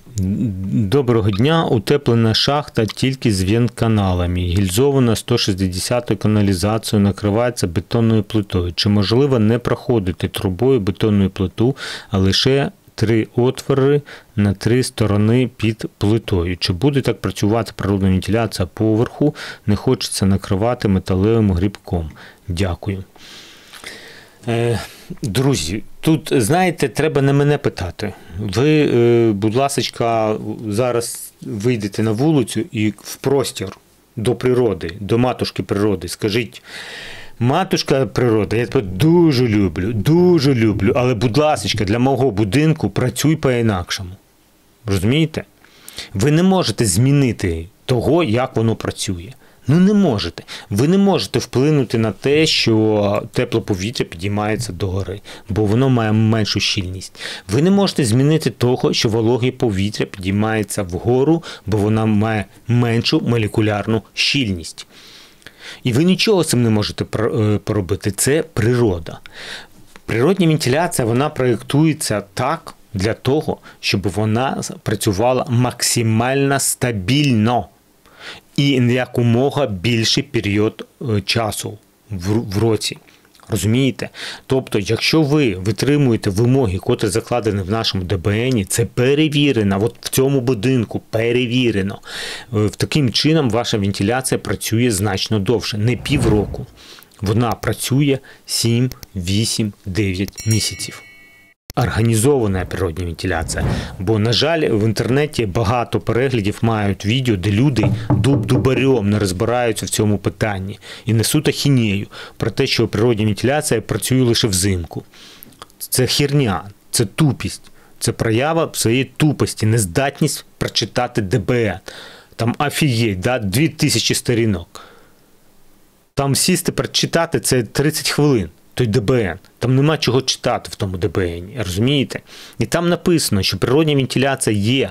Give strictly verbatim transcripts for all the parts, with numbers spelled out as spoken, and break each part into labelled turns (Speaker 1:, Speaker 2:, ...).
Speaker 1: Доброго дня. Утеплена шахта тільки з вент-каналами. Гільзована сто шістдесятою каналізацією, накривається бетонною плитою. Чи можливо не проходити трубою бетонну плиту, а лише три отвори на три сторони під плитою? Чи буде так працювати природна вентиляція поверху? Не хочеться накривати металевим грибком. Дякую. Друзі, тут, знаєте, треба не мене питати. Ви, будь ласочка, зараз вийдете на вулицю і в простір до природи, до матушки природи. Скажіть, матушка природа, я тебе дуже люблю, дуже люблю, але, будь ласочка, для мого будинку працюй по-інакшому. Розумієте? Ви не можете змінити того, як воно працює. Ну не можете. Ви не можете вплинути на те, що тепле повітря підіймається догори, бо воно має меншу щільність. Ви не можете змінити того, що вологе повітря підіймається вгору, бо воно має меншу молекулярну щільність. І ви нічого з цим не можете поробити. Це природа. Природня вентиляція, вона проєктується так, для того, щоб вона працювала максимально стабільно. І якомога більший період часу в році. Розумієте? Тобто, якщо ви витримуєте вимоги, котрі закладені в нашому де бе ені, це перевірено, от в цьому будинку перевірено. Таким чином ваша вентиляція працює значно довше, не півроку. Вона працює сім, вісім, дев'ять місяців. Організована природня вентиляція. Бо, на жаль, в інтернеті багато переглядів мають відео, де люди дуб-дубарем не розбираються в цьому питанні і несуть ахінею про те, що природня вентиляція працює лише взимку. Це херня, це тупість, це проява своєї тупості, нездатність прочитати де бе ен. Там офігеть, да? дві тисячі сторінок. Там сісти, прочитати – це тридцять хвилин. Той де бе ен. Там нема чого читати в тому де бе ені, розумієте? І там написано, що природня вентиляція є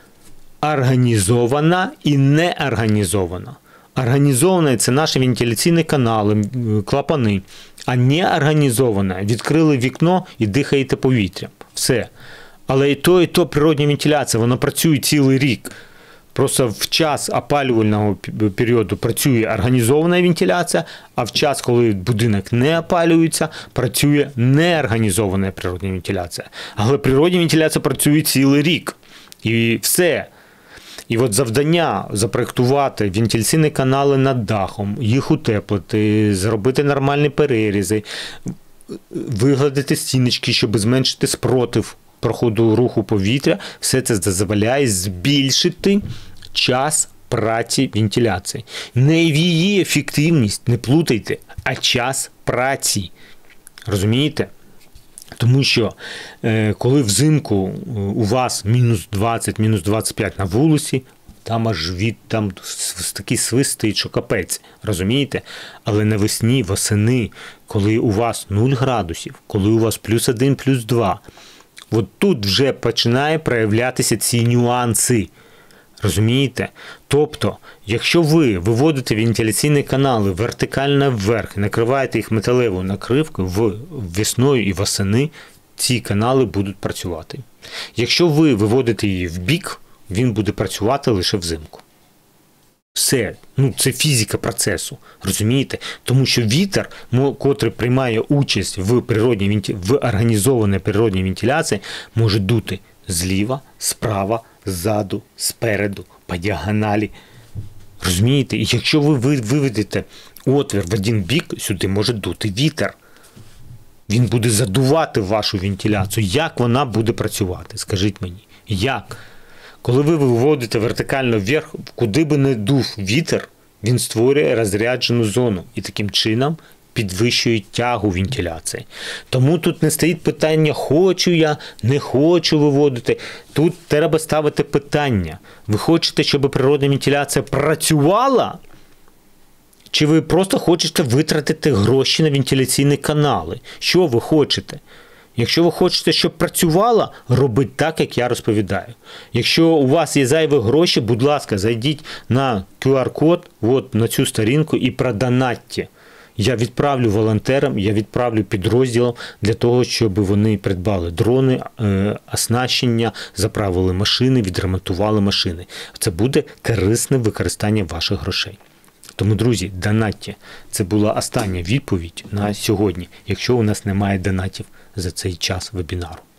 Speaker 1: організована і неорганізована. Організована – це наші вентиляційні канали, клапани, а неорганізована – відкрили вікно і дихаєте повітрям. Все. Але і то, і то природня вентиляція, вона працює цілий рік. Просто в час опалювального періоду працює організована вентиляція, а в час, коли будинок не опалюється, працює неорганізована природна вентиляція. Але природна вентиляція працює цілий рік. І все. І от завдання запроєктувати вентиляційні канали над дахом, їх утеплити, зробити нормальні перерізи, вигладити стіночки, щоб зменшити спротив проходу руху повітря, все це дозволяє збільшити час праці вентиляції. Не її ефективність, не плутайте, а час праці. Розумієте? Тому що коли взимку у вас мінус двадцять, мінус двадцять п'ять на вулиці, там аж від, там такий свист стоїть, що капець, розумієте? Але навесні, восени, коли у вас нуль градусів, коли у вас плюс один, плюс два, от тут вже починає проявлятися ці нюанси. Розумієте? Тобто, якщо ви виводите вентиляційні канали вертикально вверх, накриваєте їх металевою накривкою, в весною і восени ці канали будуть працювати. Якщо ви виводите її в бік, він буде працювати лише взимку. Все. Ну, це фізика процесу. Розумієте? Тому що вітер, котрий приймає участь в, природній, в організованій природній вентиляції, може дути зліва, справа, ззаду, спереду, по діагоналі. Розумієте? І якщо ви виведете отвір в один бік, сюди може дути вітер. Він буде задувати вашу вентиляцію. Як вона буде працювати? Скажіть мені. Як? Коли ви виводите вертикально вверх, куди би не дув вітер, він створює розряджену зону. І таким чином підвищує тягу вентиляції. Тому тут не стоїть питання, хочу я, не хочу виводити. Тут треба ставити питання. Ви хочете, щоб природна вентиляція працювала? Чи ви просто хочете витратити гроші на вентиляційні канали? Що ви хочете? Якщо ви хочете, щоб працювала, робіть так, як я розповідаю. Якщо у вас є зайві гроші, будь ласка, зайдіть на ку ар код, от на цю сторінку і продонатьте. Я відправлю волонтерам, я відправлю підрозділам для того, щоб вони придбали дрони, оснащення, заправили машини, відремонтували машини. Це буде корисне використання ваших грошей. Тому, друзі, донатьте. Це була остання відповідь на сьогодні, якщо у нас немає донатів за цей час вебінару.